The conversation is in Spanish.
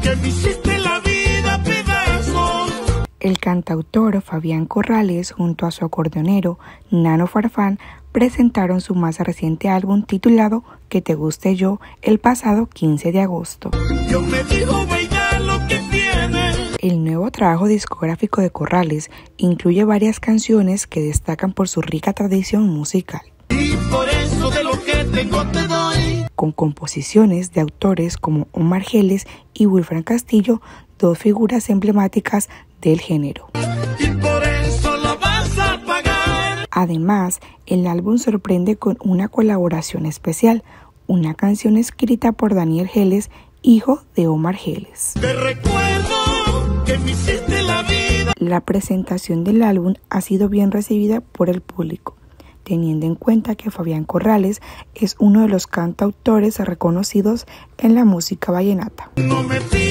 que me hiciste la vida a pedazos. El cantautor Fabián Corrales junto a su acordeonero Nano Farfán presentaron su más reciente álbum titulado Que te guste yo el pasado 15 de agosto. Dios me dijo, vaya lo que tiene. El nuevo trabajo discográfico de Corrales incluye varias canciones que destacan por su rica tradición musical. Y por eso de lo que tengo te doy. Con composiciones de autores como Omar Geles y Wilfran Castillo, dos figuras emblemáticas del género. Y por eso lo vas a pagar. Además, el álbum sorprende con una colaboración especial, una canción escrita por Daniel Geles, hijo de Omar Geles. Te recuerdo que me hiciste la vida. La presentación del álbum ha sido bien recibida por el público, teniendo en cuenta que Fabián Corrales es uno de los cantautores reconocidos en la música vallenata. No me